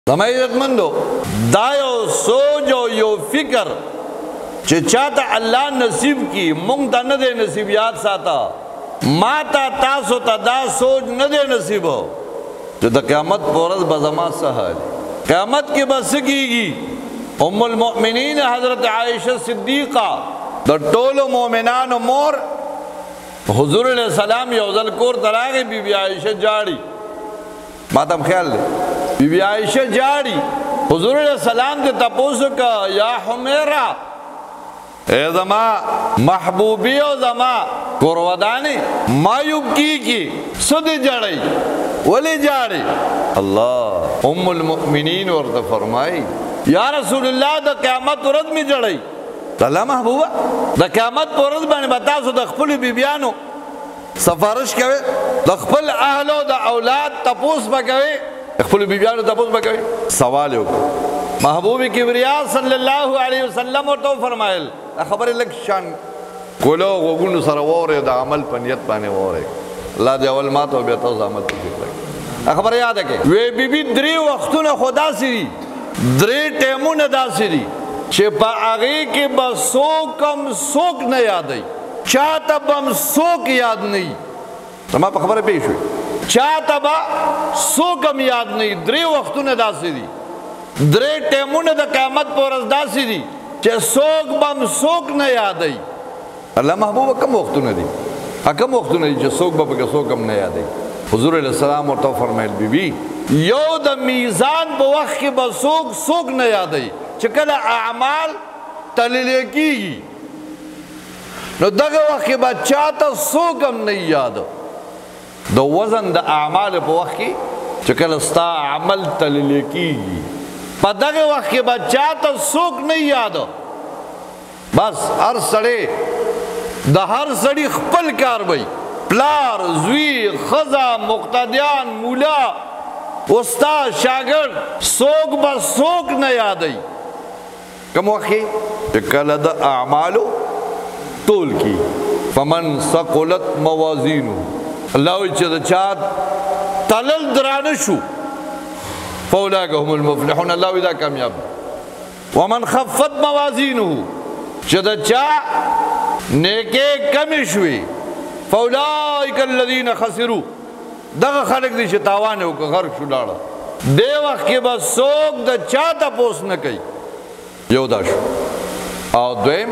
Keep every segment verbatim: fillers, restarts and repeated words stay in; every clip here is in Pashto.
زما عزتمندو دا یو سوچ او یو فکر چې چاته الله نصیب کی مونږ ته نه دی نصیب یاد ساته ما ته تاسو ته دا سوچ نه دی نصیب چې د قیامت په ورځ به زما څه حال قیامت کې به څه کېږي ام المؤمنین حضرت عائشہ صدیقہ د ټولو مؤمنانو مور حضور علیہ السلام یو ځل کور ته راغی بی بی عائشہ جاړي ما ته هم خیال دی بی بی عائشہ جاړي حضور علیہ السلام ته تپوس وکړه یا حمیرہ اے زما محبوبی او زما کورودانی مایوب کی کی سد جاړي ولی جاړي الله ام المؤمنین ورته فرمای یا رسول الله د قیامت ورځ می جاړي الله محبوبه د قیامت ورځ باندې بتاسو د خپل بیبیانو سفارش کوي د خپل اهل او د اولاد تپوس وکوي خپل بیبیانو تپوس وکوي سوال یو محبوب کبریا صلی الله علیه وسلم ورته فرمایل خبر لک شان کولو غوګونو سره وره د عمل په نیت باندې وره الله دې اول ما ته به تاسو عمل وکړي خبر یاد کړئ وی بیبي درې وختونه خدا سری درې ټیمونه داسې دي چې په هغې کې به څوک هم څوک نه یادوي چاته به هم څوک یاد نه وي زما په خبره پوه شوې چاته به څوک هم یاد نه وي درې وختونه داسې دي درې ټیمونه د قیامت په ورځ داسې دي چې څوک به هم څوک نه یادوي الله محبوبه کوم وختونه دي کوم وختونه دي چې څوک به پکې څوک هم نه یادوي حضور علیہ السلام ورته فرمایل بیبي یو د میزان په وخت کې به څوک څوک نه یادوي چې کله اعمال تللی کېږي نو دغه وخت کې به چاته څوک هم نه یاده د وزن د اعمالو په وخت کې چې کله ستا عمل تللی کېږي په دغه وخت کې به چاته څوک نه یاده بس هر سړی د هر سړي خپل کار وي پلار زوی ښځه مقتدیان مولا استاد شاگرد څوک به څوک نه یادوي کوم وخت چې کله د اعمالو طول کی فمن ثقلت موازینه الله وایي چې د چا تلل درانه شو فاولئک هم المفلحون الله وایي دا کامیاب ومن خفت موازینه چې د چا نیکې کمې شوې فاولئک الذین خسروا دغه خلک دي چې تاوان وکړه غرق شو لاړه دې وخت کې به څوک د چا تپوس نه کوي یو دا شو او دویم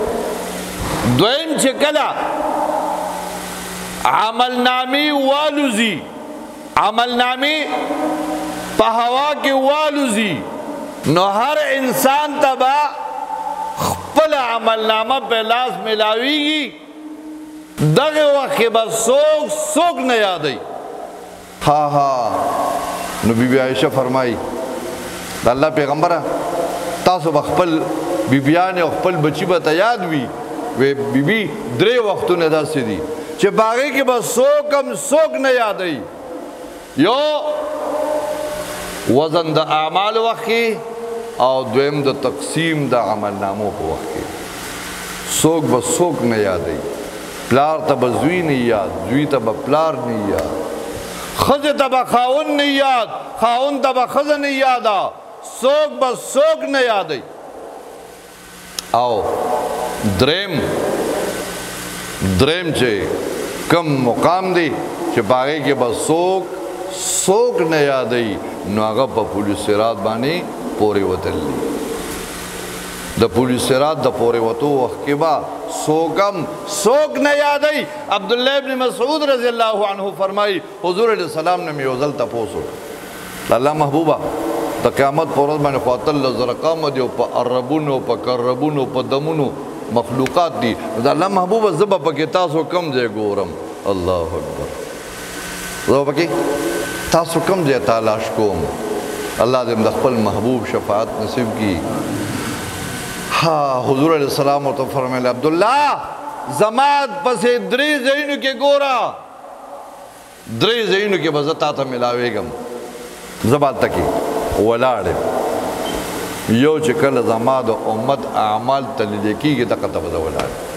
دویم چې کله عملنامې والوزي عملنامې په هوا کې والوزي نو هر انسان ته به خپل عملنامه په لاس ملاویږي دغه وخت کې به څوک څوک نه یادوي ها ها نو بی بی عائشہ فرمائی دا اللہ پیغمبرہ تاسو بخپل بی بیان او خپل بچی به ته یاد وي وی بی بی درې وختونه داسې دي چې باغې کې به څوک هم څوک نه یادوي یو وزن د اعمال وخت کې او دویم د تقسیم د عملنامو په وخت کې څوک به څوک نه یادوي پلار ته به زوی نه یاد زوی ته به پلار نه یاد خزه ته به خاون نه یاد خاون ته به خزه نه یاده څوک به څوک نه یادوي او دریم دریم چې کم مقام دی چې په هغې کې به څوک څوک نه یادوي نو هغه په پل صراط باندې پورې وتلی د پل صراط د پورې وتو وخت کې به څوک هم څوک نه یادوي عبدالله ابن مسعود رضی الله عنه فرمایي حضور علیہ السلام نه مې یو ځل تپوس وکړ الله محبوبه د قیامت په ورځ باندې خو اتلس زره قامه دي او په عربونو په کربونو په دمونو مخلوقات دي د الله محبوبه زه به پکې تاسو کم ځای ګورم الله اکبر زه به پکې تاسو کم ځای تلاش کوم الله دې د خپل محبوب شفاعت نصیب کړي ها حضور علیہ السلام ورته فرمایل عبدالله زما پسې درې ځایونو کې ګوره درې ځایونو کې به زه تا ته ملاوېږم زه به هلته کې ولاړ یم یو چې کله زما د امت اعمال تللی کېږي دغه ته به زه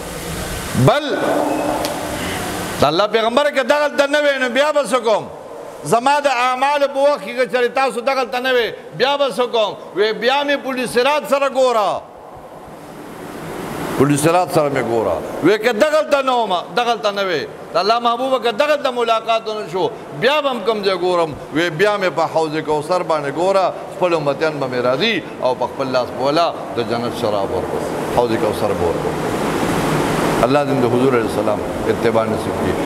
ولاړ بل د الله پیغمبر که دغلته نه وی نو بیا به څه کوم زما د اعمال په وخت کې چې تاسو دغلته نه وې بیا به څه کوم وی بیا مې پولیس رات سره ګوره پولیس رات سره مې ګوره وی که دغلته نه وم دغلته نه وې د الله محبوبه که دغلته ملاقات ونه شو بیا به هم کوم ځای ګورم وی بیا مې په حوض کوثر باندې ګوره خپل امتیان به مې راځي او په خپل لاس په ولا د جنت شراب ورکړو حوض کوثر به ورکړو الله دې د حضور علیه السلام اتباع نصیب کړي